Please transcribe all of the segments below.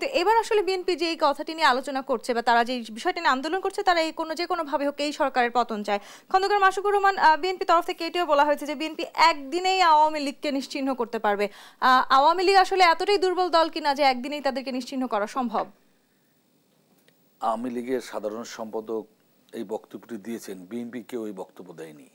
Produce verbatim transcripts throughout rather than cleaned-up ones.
তো এবার আসলে বিএনপি যে এই কথাটি নিয়ে আলোচনা করছে বা তারা যে বিষয়টি নিয়ে আন্দোলন করছে, তারা এই কোনো যে কোনোভাবে হোক এই সরকারের পতন চায়। খন্দকার মাশরুকুর রহমান, বিএনপি তরফ থেকে এটিও বলা হয়েছে যে বিএনপি একদিনেই আওয়ামী লীগকে নিশ্চিহ্ন করতে পারবে। আওয়ামী লীগ আসলে এতটাই দুর্বল দল কিনা যে একদিনেই তাদেরকে নিশ্চিহ্ন করা সম্ভব? আওয়ামী লীগের সাধারণ সম্পাদক এই বক্তব্যটি দিয়েছেন, বিএনপি কেউ এই বক্তব্য দেয়নি।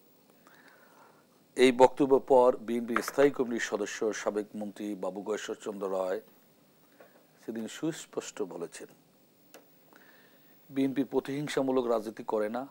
এই বক্তব্য পর বিএনপির স্থায়ী কমিটির সদস্য সাবেক মন্ত্রী বাবু গয়েশ্বরচন্দ্র রায় সেদিন সুস্পষ্ট বলেছেন, বিএনপি প্রতিহিংসামূলক রাজনীতি করে না,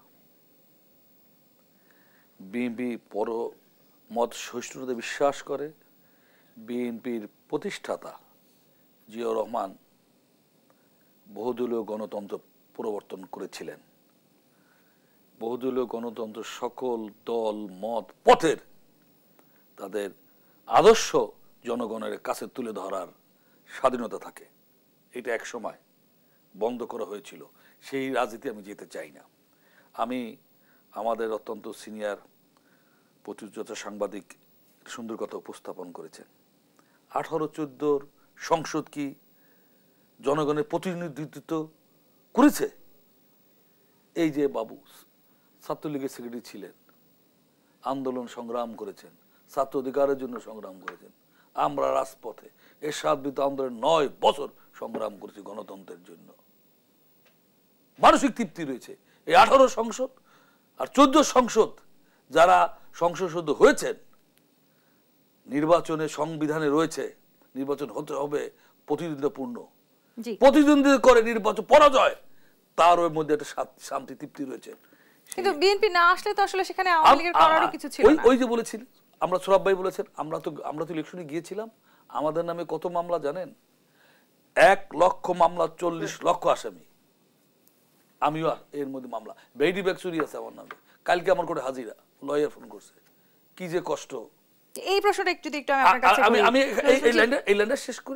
বিএনপি পর মত সহিষ্ণুতায় বিশ্বাস করে। বিএনপির প্রতিষ্ঠাতা জিয়াউর রহমান বহুদলীয় গণতন্ত্র প্রবর্তন করেছিলেন। বহুদলীয় গণতন্ত্র সকল দল মত পথের তাদের আদর্শ জনগণের কাছে তুলে ধরার স্বাধীনতা থাকে। এটা এক সময় বন্ধ করা হয়েছিল। সেই রাজনীতি আমি যেতে চাই না। আমি আমাদের অত্যন্ত সিনিয়র প্রতিযোগিতা সাংবাদিক সুন্দর কথা উপস্থাপন করেছেন। আঠারো চোদ্দোর সংসদ কি জনগণের প্রতিনিধিত্ব করেছে? এই যে বাবু ছাত্রলীগের সেক্রেটারি ছিলেন, আন্দোলন সংগ্রাম করেছেন, ছাত্র অধিকারের জন্য সংগ্রাম করেছেন। আমরা রাজপথে এরশাদ বিরুদ্ধে আন্দোলন নয় বছর সংগ্রাম করেছি গণতন্ত্রের জন্য। মানসিক তৃপ্তি রয়েছে এই আঠারো সংসদ আর চোদ্দ সংসদ যারা সংসদ সদস্য হয়েছেন, নির্বাচনে সংবিধানে রয়েছে নির্বাচন হতে হবে প্রতিদ্বন্দ্বিতাপূর্ণ, প্রতিদ্বন্দ্বিতা করে নির্বাচন পরাজয়, তার ওর মধ্যে একটা শান্তি তৃপ্তি রয়েছে। কিন্তু বিএনপি না আসলে তো আসলে সেখানে আওয়ামী লীগের করারও কিছু ছিল না। ওই যে বলেছিলেন, আমরা সোরাব ভাই বলেছেন, আমরা তো আমরা তো ইলেকশনে গিয়েছিলাম, আমাদের নামে কত মামলা জানেন? এক লক্ষ মামলা, চল্লিশ লক্ষ আসামি। আমিও এর মধ্যে মামলা, বেডি ব্যাগ চুরি আছে আমার নামে। কালকে আমার করে হাজিরা, লয়ার ফোন করছে, কি যে কষ্ট। এই প্রশ্নটা একটু একটু আমি আপনার কাছে আমি আমি এই লাইনটা এই লাইনটা শেষ করি।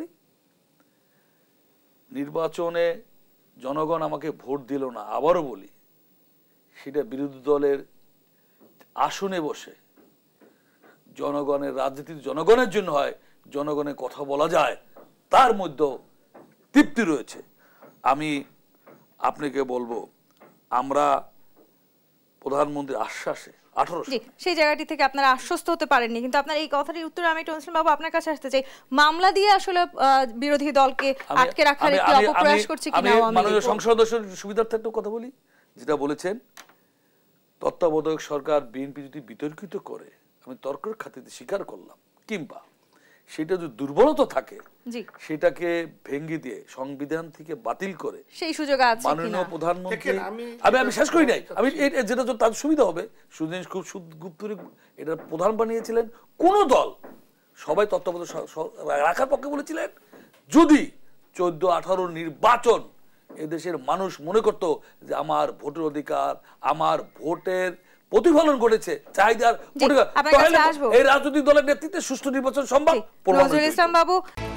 নির্বাচনে জনগণ আমাকে ভোট দিল না, আবারও বলি, সেটা বিরোধী দলের আসনে বসে জনগণের রাজনীতি জনগণের জন্য হয়, জনগণের কথা বলা যায়, তার মধ্যে তৃপ্তি রয়েছে। আমি আপনাকে বলবো, আমরা প্রধানমন্ত্রীর আশ্বাসে আঠারো সেই জায়গাটি থেকে আপনারা আশ্বস্ত হতে পারেননি, কিন্তু আপনার এই কথাটির উত্তরে আমি টনসিল বাবু আপনার কাছে আসতে চাই। মামলা দিয়ে আসলে বিরোধী দলকে আটকে রাখার একটি অপপ্রয়াস করছে কিনা আওয়ামী লীগ? মাননীয় সংসদ সদস্যের সুবিধার্থে একটু কথা বলি, যেটা বলেছেন তত্ত্বাবধায়ক সরকার বিএনপি যদি বিতর্কিত করে, আমি তর্কের খাতিরে স্বীকার করলাম, কিংবা সেটা যদি দুর্বলতা থাকে সেটাকে ভেঙে দিয়ে সংবিধান থেকে বাতিল করে সেই সুযোগ আছে কিনা মাননীয় প্রধানমন্ত্রী, আমি আমি শেষ করি নাই, আমি যেটা তার সুবিধা হবে, সুদিন খুব গুপ্ত এটা প্রধান বানিয়েছিলেন কোন দল, সবাই তত্ত্বাবধায়ক রাখার পক্ষে বলেছিলেন। যদি চোদ্দ আঠারো নির্বাচন এদেশের মানুষ মনে করত যে আমার ভোটের অধিকার, আমার ভোটের প্রতিফলন ঘটেছে, চাহিদার, এই রাজনৈতিক দলের নেতৃত্বে সুষ্ঠু নির্বাচন সম্ভব। নজরুল ইসলাম বাবু।